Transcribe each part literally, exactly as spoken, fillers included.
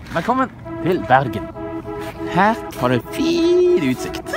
Velkommen til Bergen. Her har du fin utsikt.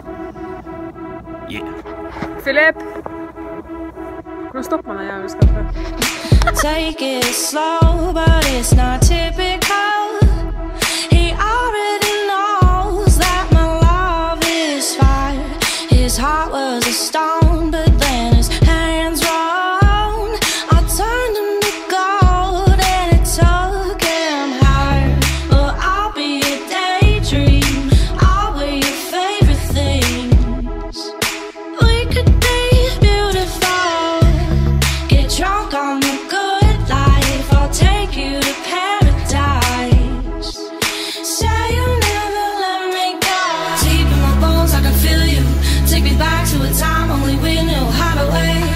Yeah. Philip! Hvordan stopper man det jævelskapet? Take it slow, but it's not typical. He already knows that my love is fire. His heart was a stone, but then his hands rolled. I turned him to gold and it took him higher. Well, I'll be a daydream. I'll wear your favorite things. We could be beautiful. Get drunk on the good life. I'll take you to paradise. Say you'll never let me go. Deep in my bones, I can feel you. Take me back to a time only we knew how to wait.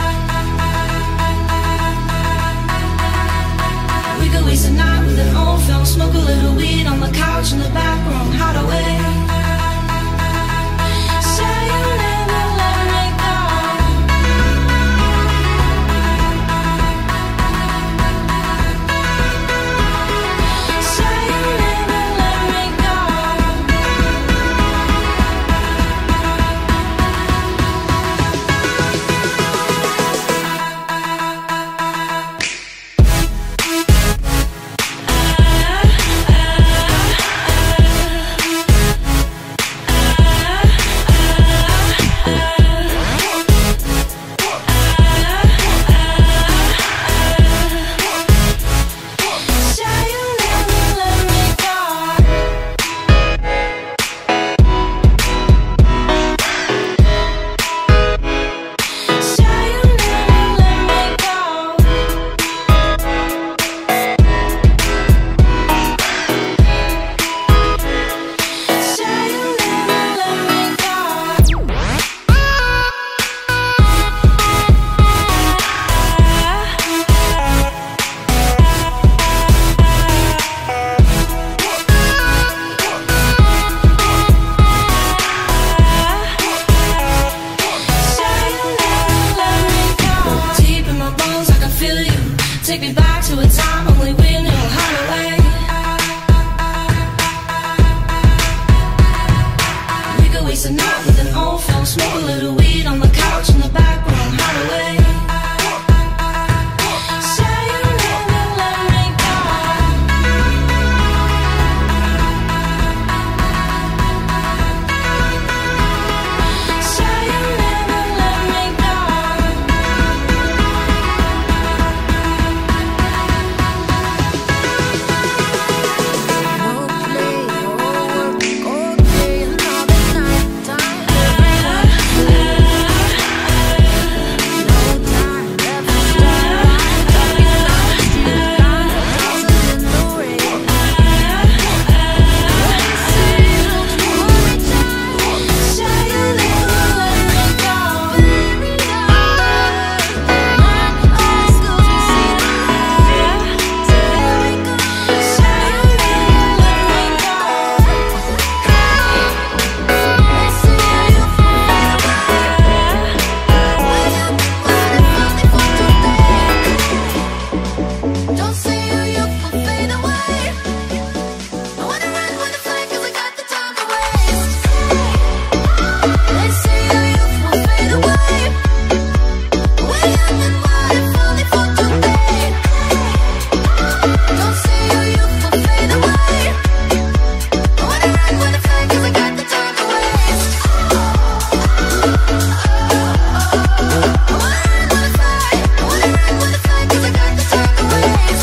We could waste a night with an old film, smoke a little weed on the couch in the back room, how to wait. Say you'll never let me go. Say you'll never let me go. Say you'll never let me go. Say you'll never let me go. Say you'll never let me go. Say you'll never let me go. Deep in my bones, I can feel you. Take me back to a time only we knew how to wait. We could waste a night with an old film, smoke a little weed on the couch in the back room, how to wait. Say you'll never let me go. Say you'll never let me go. Don't say you, you will fade away. I wanna run with the flame 'cause I got the time to waste. They say you, you will fade away. We're young and wild and only for today. Don't say you, you will fade away. I wanna run with the flame 'cause I got the time to waste. I wanna run with the flame. I wanna run with the flame 'cause I got the time to waste.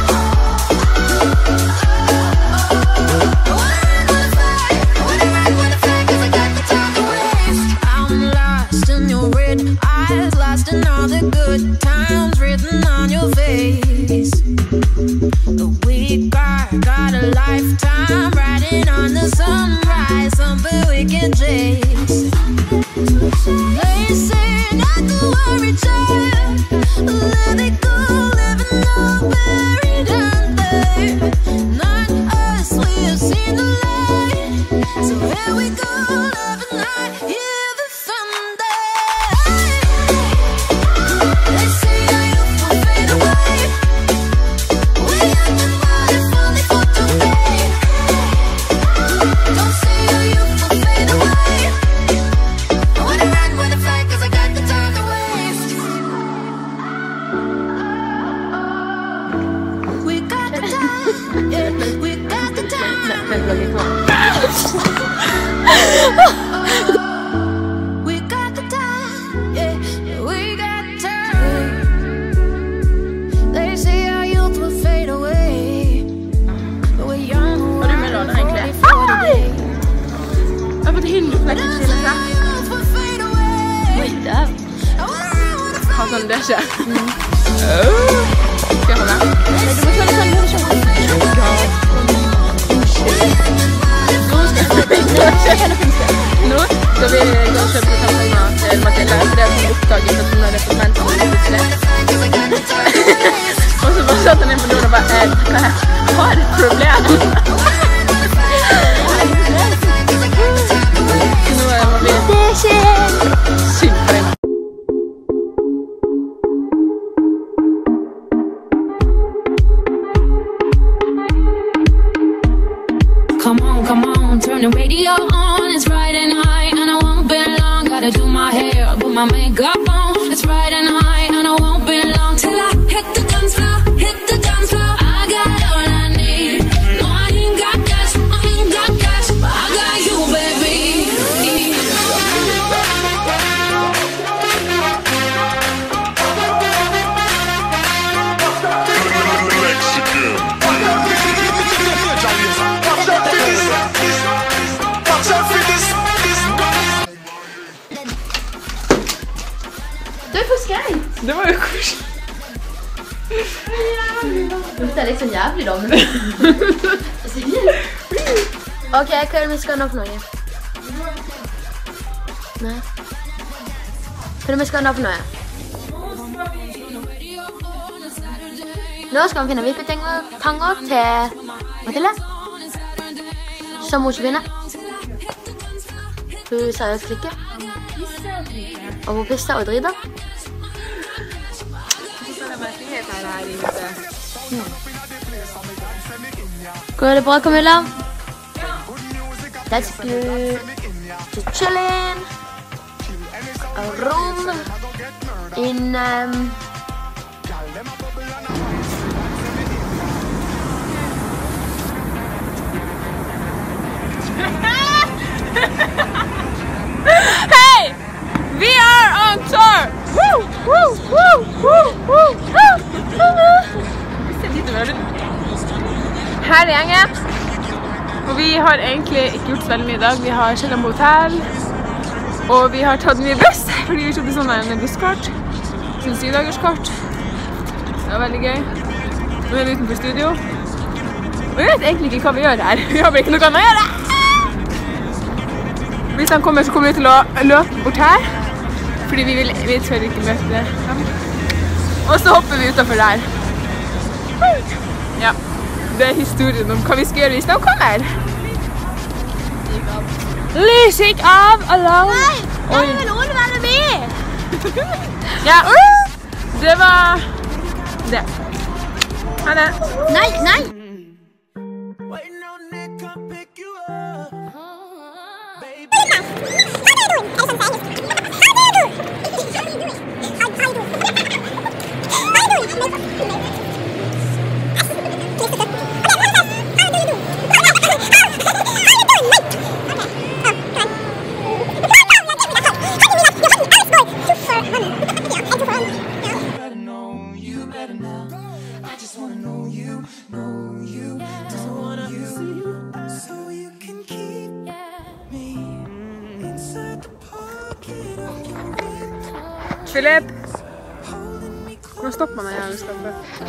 I'm lost in your red eyes, lost in all the good times written on your face. We got, got a lifetime riding on the sunrise, something we can chase. They say not to worry, child. Let it go, living up buried under. Not us, we have seen the light. So here we go, living night, hear the thunder. They say you will fade away. We're young and wild, if only for today. Nå skal vi gå og kjøpe telefoner til Matilda, for det er som oppdaget at hun har representantene plutselig. Og så bare satt han inn på doen og bare, eh, hva er? Jeg har et problem. Så nå må vi... Det skjer! Synd for en. Come on, come on, turn the radio on. It's Friday night and I won't be long. Gotta do my hair, put my makeup on. It's Friday night and I won't be long till I hit the dance floor, hit the dance floor. I got all I need. No, I ain't got cash, I ain't got cash, but I got you, baby. Du er for skreint. Det var jo koselig. Det er liksom jævlig da, men... Ok, hva er det vi skal nå for noe? Nei. Hva er det vi skal nå for noe? Nå skal vi finne vippetanger til Mathilde. Som hun ikke finner. Hun seriøst klikker. Og hun pisser og driter. Går det bra, Camilla? That's good. Just chilling. A room in um Hey! We are on tour! Woo! Woo! Woo! Woo! Woo! Her er gjengen. Og vi har egentlig ikke gjort så veldig mye i dag. Vi har kjørt på hotell. Og vi har tatt mye buss, fordi vi kjøpte sånn en busskort. Sånn syvdagerskort. Det var veldig gøy. Nå er vi utenfor studio. Og vi vet egentlig ikke hva vi gjør her. Vi har bare ikke noe annet å gjøre. Hvis han kommer, så kommer vi til å løpe bort her. Fordi vi, vil, vi tør ikke møte ham. Og så hopper vi utenfor der. Ja, det er historien om hva vi skal gjøre hvis de kommer. Lys gikk av, alene. Nei, jeg vil også være med. Ja, det var det. Ha det. Nei, nei. Philip! Hvordan stopper man jævlig skapet?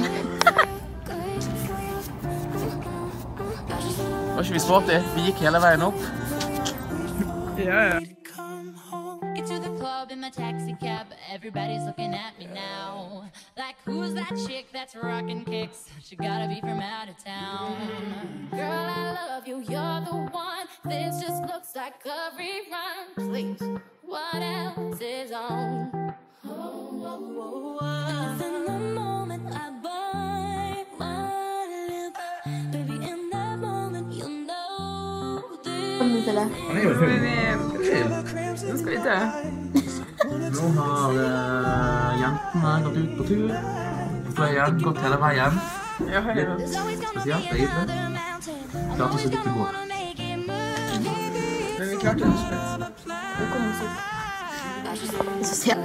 Var ikke vi smarte? Vi gikk hele veien opp. Ja, ja. Get to the club in my taxi cab. Everybody's looking at me now. Like, who's that chick that's rocking kicks? She gotta be from out of town. Girl, I love you, you're the one. This just looks like a rerun. Please, what else is on? Oh, oh, oh, oh. In the moment I bite my lip, baby, in that moment you'll know this. Kom til det. Han er jo full. Nå skal vi dø. Nå har uh, jentene gått ut på tur. Fløyen gått hele veien. Ja, ja. Litt spesielt, egentlig. Klart å se litt i går. Men vi klarte det slett. Nå kommer vi opp. Så ser jeg.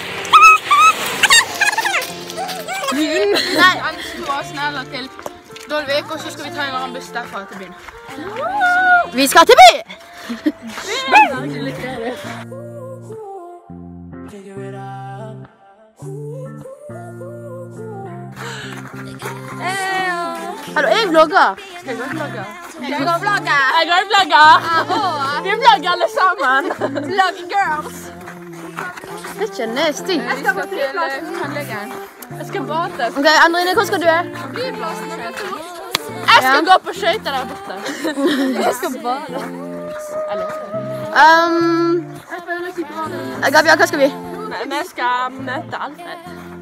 Nei, han er så snill til Stål vek, og så skal vi ta en annen buss derfra til byen. Vi skal til byen! Hallo, jeg vlogger. Skal jeg gå og vlogge? Jeg går og vlogger. Jeg går og vlogger. Vi vlogger alle sammen. Vlogger girls. Det er ikke nasty. Jeg skal til tannlegen. Jeg skal bade. Ok, Andrine, hvor skal du? Jeg skal gå på skøyter der borte. Jeg skal bade. Um, Gabia, hva skal vi? Vi skal møte Alfred.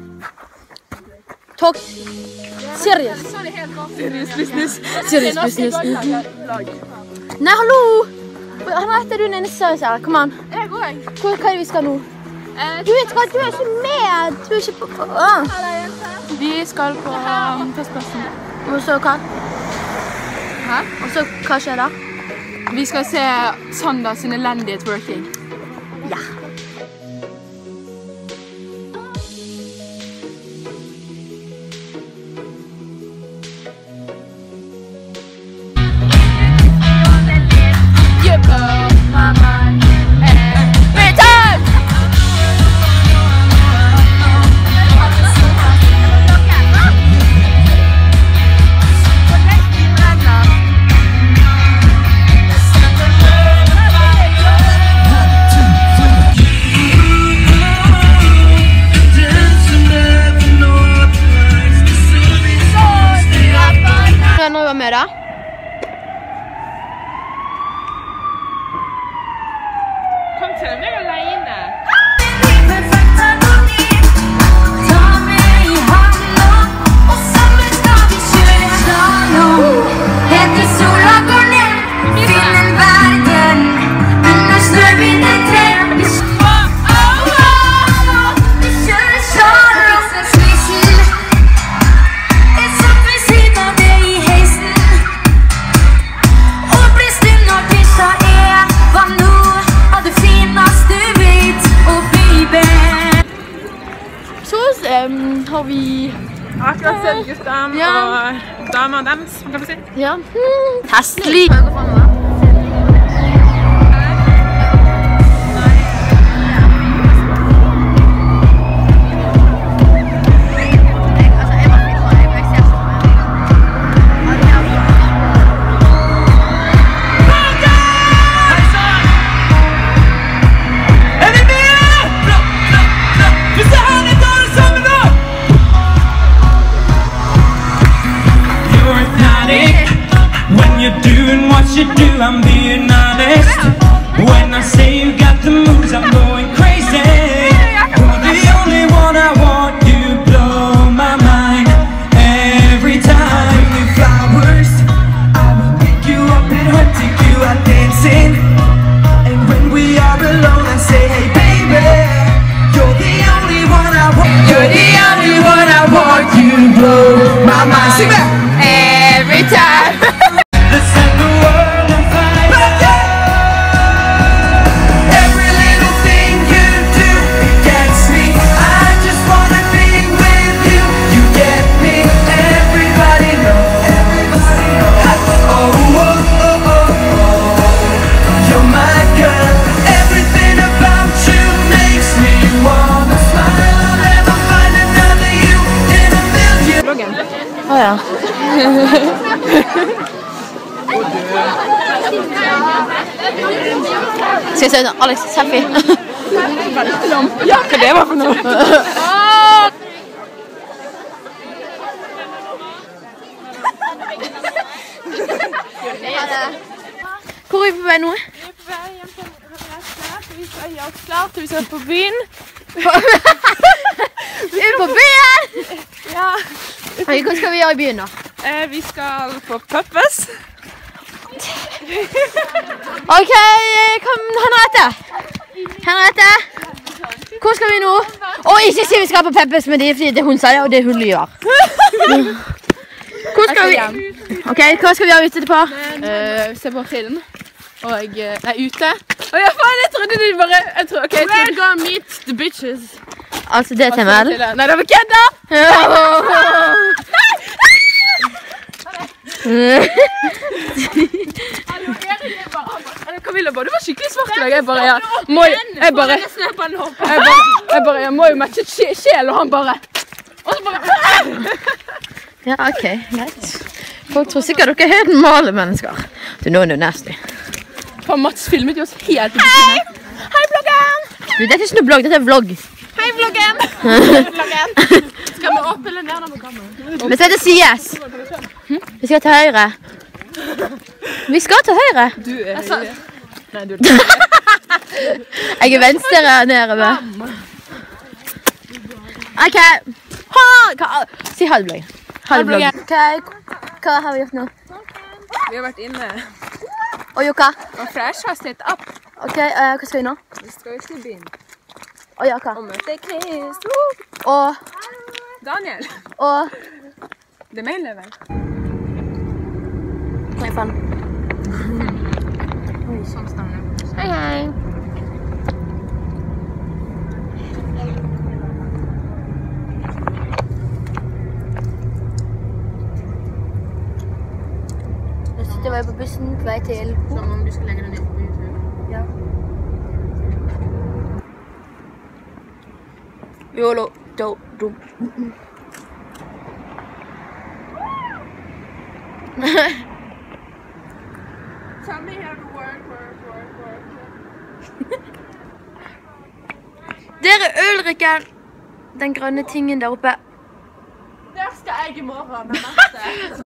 Talk. Serious. Serious business. Serious business. Nei, hallo. Han heter du Nisse, her. Kom an. Jeg går. Hvor, hva er det vi skal nå? Du vet hva, du er ikke med. Du er ikke på... Ah. Vi skal på festplassen. Og så hva? Hæ? Og så hva skjer da? Vi skal se Sander sin elendige twerking. Ja. Med da? Kom til meg alene. Um, har vi akkurat sett guttene ja. og damer deres, kan du si? Ja. Hmm. Hestlig. You do, I'm being honest. When I say you got the moves, I'm going crazy. You're the only one I want, you blow my mind. Every time you flowers, I will pick you up and hunt, take you out dancing. And when we are alone, I say, hey baby, you're the only one I want. You're the only one I want, you blow my mind. Sing back. Every time. Å ja. Skal jeg se ut? Alex, selfie. Ja, hva det var for noe? Hvor er vi på vei nå? Vi er på vei hjem til Rødstad, vi skal gjøre oss klart, vi skal på byen. Vi er på byen! Ja. Hva skal vi gjøre i byen da? Eh, vi skal på Peppes. Ok, kom Henriette. Henriette, hvor skal vi nå? Å, ikke si vi skal på Peppes, men det er fordi det hun sier, og det hun lyver. Hvor skal vi? Ok, hva skal vi gjøre ute etterpå? Uh, se på film. Og uh, nei, ute. Å ja, faen, jeg trodde du bare... Jeg tror, ok, jeg tror du går meet the bitches. Altså, det er til Mel. Nei, det var kødda! Camilla bare, du var skikkelig svart i dag. Jeg bare, ja. Må, jeg bare, jeg bare, jeg bare, jeg må jo matche sjel, og han bare. Og så bare. Ja, ok, greit. Folk tror sikkert dere er helt normale mennesker. Du, nå er du nasty. For Mats filmet jo oss helt i butikken. Hei, vloggen! Du, dette er ikke noe blogg, dette er vlogg. Hei, vloggen! Vloggen! Skal vi opp eller ned med kameraet? Vi skal til sides. Vi skal til høyre. Vi skal til høyre. Du er høyre. Nei, du er Jeg er venstre nedover. Ok. Ha, hva, si ha det, bloggen. Ha det, bloggen. Ok, hva har vi gjort nå? Vi har vært inne. Og Jokka? Og Fresh har sett opp. Ok, uh, hva skal vi nå? Vi skal ut til byen. Og Jokka? Og møte Chris. Og... Daniel. Og... Det er meg, vel? Hva er faen? Hei, hei. Nå sitter jeg på bussen på vei til... Som om du skal legge deg ned på YouTube. Ja. Yolo, do, dum. Tell me how to work, work, work, work. Der er ølrikken. Den grønne tingen der oppe. Der skal jeg i morgen med Mette.